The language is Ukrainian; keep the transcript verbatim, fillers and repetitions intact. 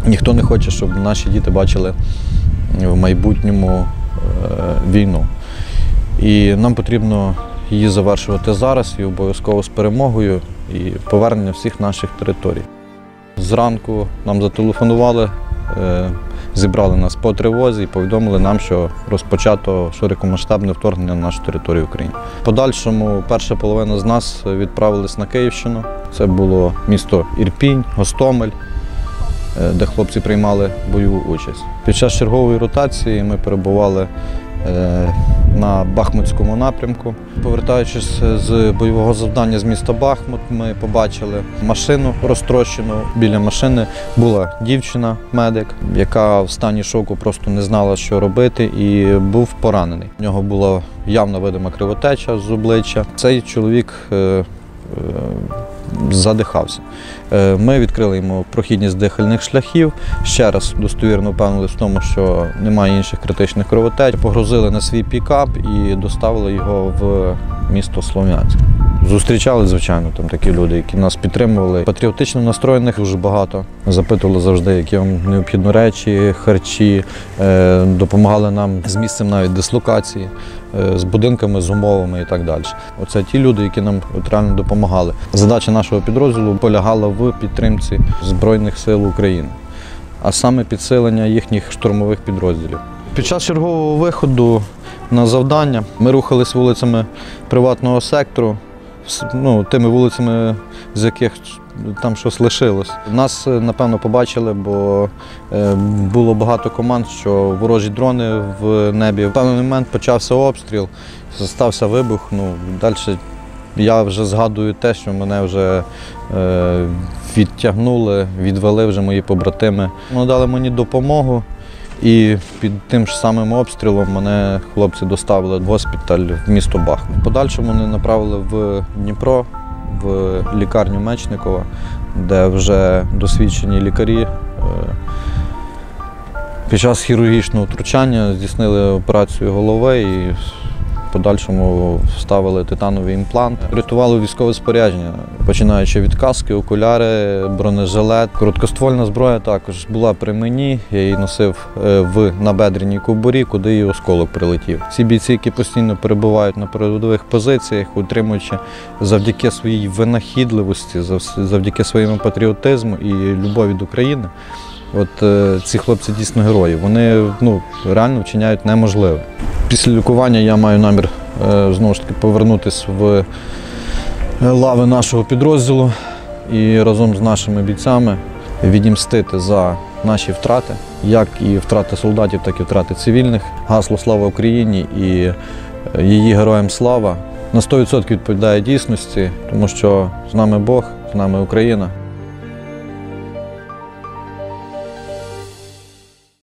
Ніхто не хоче, щоб наші діти бачили в майбутньому війну. І нам потрібно її завершувати зараз і обов'язково з перемогою і повернення всіх наших територій. Зранку нам зателефонували, зібрали нас по тривозі і повідомили нам, що розпочато широкомасштабне вторгнення на нашу територію України. В подальшому перша половина з нас відправились на Київщину. Це було місто Ірпінь, Гостомель, де хлопці приймали бойову участь. Під час чергової ротації ми перебували на Бахмутському напрямку. Повертаючись з бойового завдання з міста Бахмут, ми побачили машину розтрощену. Біля машини була дівчина-медик, яка в стані шоку просто не знала, що робити, і був поранений. У нього була явно видима кровотеча з обличчя. Цей чоловік задихався. Ми відкрили йому прохідність дихальних шляхів, ще раз достовірно впевнилися в тому, що немає інших критичних кровотеч. Погрузили на свій пікап і доставили його в місто Слов'янськ. Зустрічали, звичайно, там такі люди, які нас підтримували. Патріотично настроєних дуже багато. Запитували завжди, які вам необхідні речі, харчі, допомагали нам з місцем навіть дислокації, з будинками, з умовами і так далі. Оце ті люди, які нам реально допомагали. Задача нашого підрозділу полягала в підтримці Збройних сил України, а саме підсилення їхніх штурмових підрозділів. Під час чергового виходу на завдання ми рухались вулицями приватного сектору, ну, тими вулицями, з яких там щось лишилось. Нас, напевно, побачили, бо було багато команд, що ворожі дрони в небі. В певний момент почався обстріл, стався вибух. Ну, далі я вже згадую те, що мене вже е, відтягнули, відвели вже мої побратими. Вони дали мені допомогу. І під тим ж самим обстрілом мене хлопці доставили в госпіталь в місто Бахмут. В подальшому вони направили в Дніпро, в лікарню Мечникова, де вже досвідчені лікарі під час хірургічного втручання здійснили операцію голови і в подальшому вставили титановий імплант. Рятували військове спорядження, починаючи від каски, окуляри, бронежилет. Короткоствольна зброя також була при мені, я її носив в набедреній кобурі, куди її осколок прилетів. Ці бійці, які постійно перебувають на передових позиціях, утримуючи завдяки своїй винахідливості, завдяки своєму патріотизму і любові до країни, от е, ці хлопці дійсно герої. Вони ну, реально вчиняють неможливе. Після лікування я маю намір е, знову ж таки повернутися в лави нашого підрозділу і разом з нашими бійцями відімстити за наші втрати, як і втрати солдатів, так і втрати цивільних. Гасло «Слава Україні» і її героям слава на сто відсотків відповідає дійсності, тому що з нами Бог, з нами Україна.